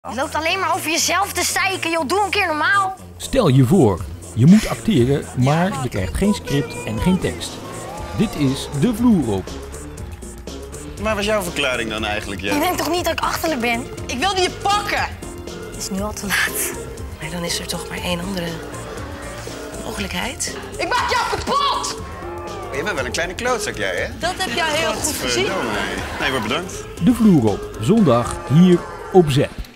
Je loopt alleen maar over jezelf te zeiken, joh. Doe een keer normaal. Stel je voor, je moet acteren, maar je krijgt geen script en geen tekst. Dit is De Vloer op. Maar was jouw verklaring dan eigenlijk, Je denkt toch niet dat ik achterlijk ben? Ik wilde je pakken! Het is nu al te laat. Maar dan is er toch maar één andere mogelijkheid. Ik maak jou kapot! Je bent wel een kleine klootzak, jij, hè? Dat heb jij heel goed gezien. Nee, word bedankt. De Vloer op, zondag hier op ZEP.